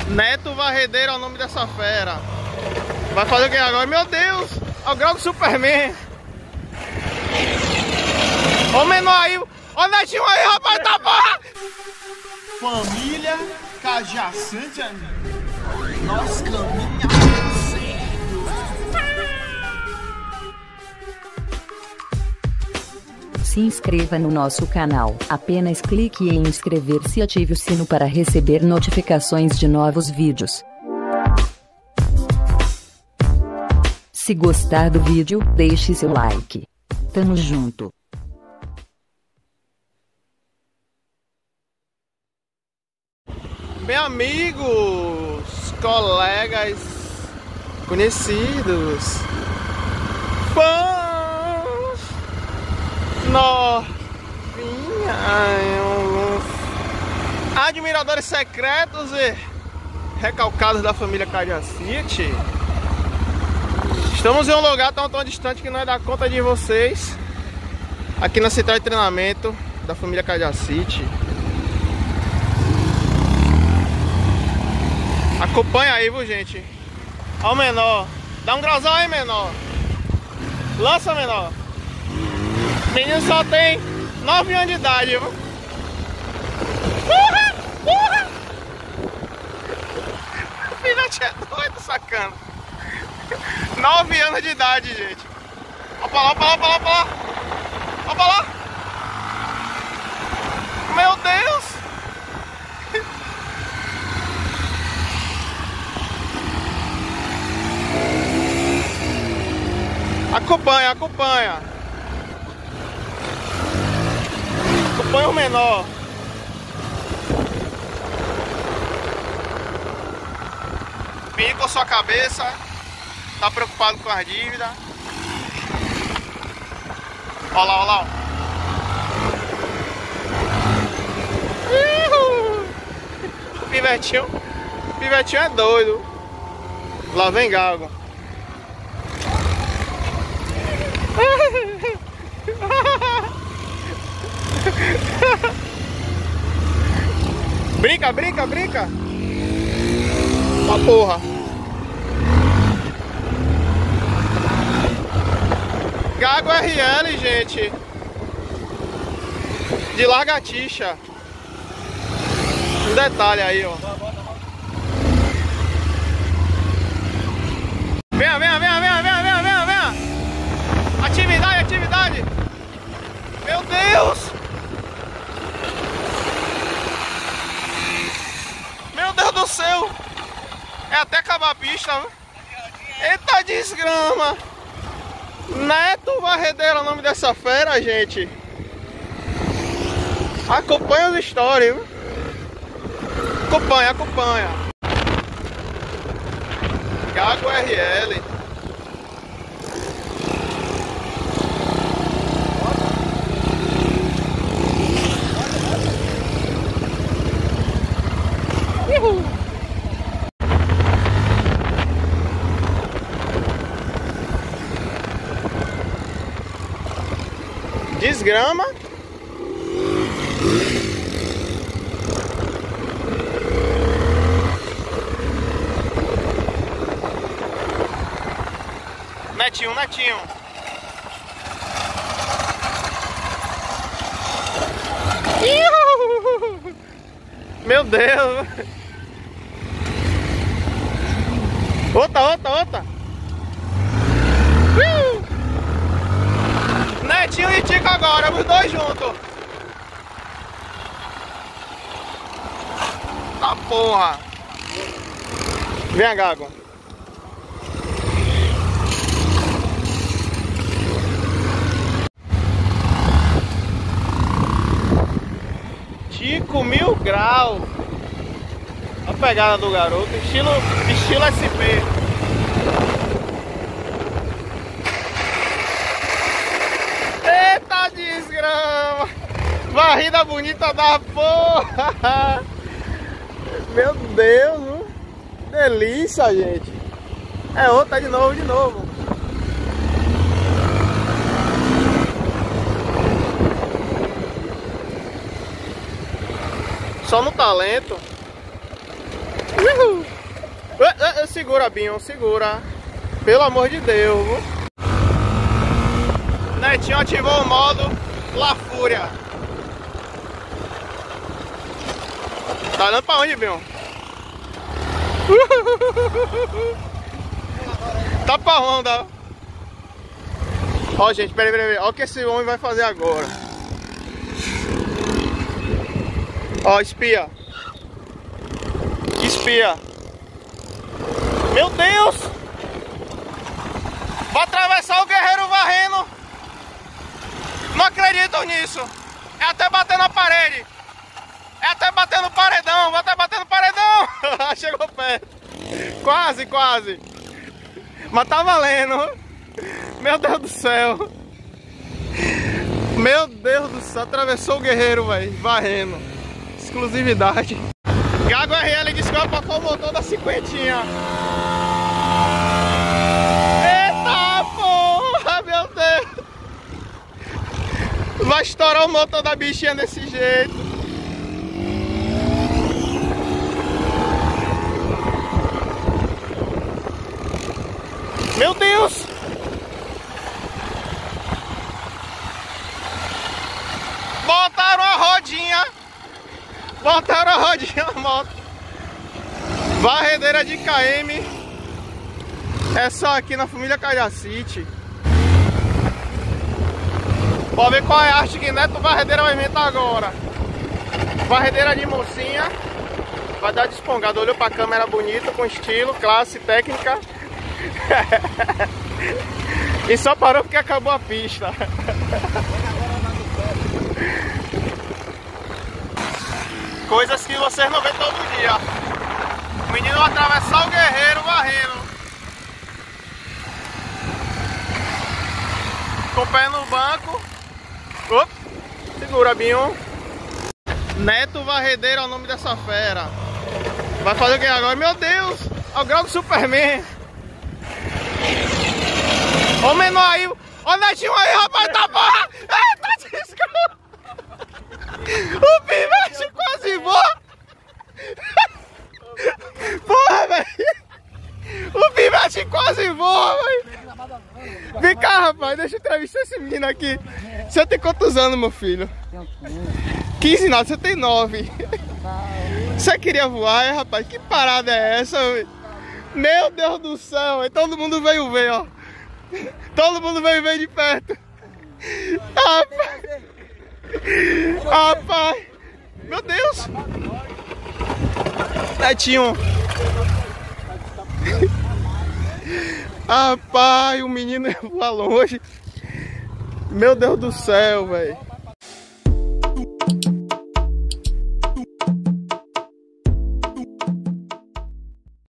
Neto Varredeiro é o nome dessa fera. Vai fazer o que agora? Meu Deus! Olha o grau do Superman. Ó o menor aí. Ó o Netinho aí, rapaz, tá porra! Família Cajaçante, amigo. Nós caminhamos certo. Se inscreva no nosso canal. Apenas clique em inscrever-se e ative o sino para receber notificações de novos vídeos. Se gostar do vídeo, deixe seu like. Tamo junto. Bem, amigos, colegas, conhecidos, fãs, novinhas, admiradores secretos e recalcados da família Cajacite. Estamos em um lugar tão distante que não é dar conta de vocês. Aqui na central de treinamento da família Cajacite. Acompanha aí, viu, gente? Ó o menor. Dá um grauzão aí, menor. Lança, menor. O menino só tem 9 anos de idade, viu? Porra! Porra! O filhote é doido, sacana. 9 anos de idade, gente. Ó pra lá, ó pra lá, ó pra lá, ó pra lá. Ó pra lá. Meu Deus! Acompanha, acompanha. Acompanha o menor. Vem com a sua cabeça. Tá preocupado com as dívidas. Olha lá, olha lá. O pivetinho é doido. Lá vem Gago. Brinca, brinca, brinca. Uma porra. Gago RL, gente. De Lagartixa. Um detalhe aí, ó. Venha, venha, venha, venha, venha, venha, venha, venha. Atividade, atividade. Meu Deus. Meu Deus do céu. É até acabar a pista, viu? Eita desgrama. Neto Varredeiro é o nome dessa fera, gente. Acompanha as histórias, viu? Acompanha, acompanha. Gago RL. Desgrama. Netinho, netinho. Meu Deus. Outra. Netinho e Tico agora, os dois juntos. Tá porra. Vem, Gago. Tico 1000 graus. A pegada do garoto, estilo SP. Eita desgrama! Varrida bonita da porra! Meu Deus, viu? Delícia, gente! É outra de novo. Só no talento. Segura, Binho, segura. Pelo amor de Deus. Netinho ativou o modo La Fúria. Tá olhando pra onde, Binho? Tá pra onda. Ó, gente, peraí. Olha o que esse homem vai fazer agora. Ó, espia. Espia. Meu Deus! Vai atravessar o guerreiro varrendo. Não acredito nisso. É até bater na parede. É até bater no paredão. Vai até bater no paredão. Chegou perto. Quase, quase. Mas tá valendo. Meu Deus do céu. Meu Deus do céu. Atravessou o guerreiro, velho. Varrendo. Exclusividade. Gago RL desculpa com o motor da cinquentinha. Eita porra, meu Deus. Vai estourar o motor da bichinha desse jeito. Meu Deus. Botaram a rodinha. Botaram a rodinha na moto. Varredeira de KM. É só aqui na família Cajacite. Pode ver qual é a arte que Neto Varredeira vai inventar agora. Varredeira de mocinha. Vai dar despongada. Olhou pra câmera bonita, com estilo, classe, técnica. E só parou porque acabou a pista. Coisas que vocês não vê todo dia. O menino vai atravessar o guerreiro varrendo. Com o pé no banco. Opa, segura, Binho. Neto Varredeiro é o nome dessa fera. Vai fazer o que agora? Meu Deus! É o grau do Superman. Ó o menor aí. Ó o Netinho aí, rapaz, tá porra! Eita, desculpa! O pivete quase voa! Porra, velho! O pivete quase voa, velho! Vem cá, rapaz, deixa eu entrevistar esse menino aqui. Você tem quantos anos, meu filho? 15 nada, você tem 9. Você queria voar, é, rapaz? Que parada é essa, véio? Meu Deus do céu, véio. Todo mundo veio ver, ó. Todo mundo veio ver de perto. Rapaz. Rapaz. Meu Deus. Netinho. Rapaz, o menino ia voar longe. Meu Deus do céu, velho.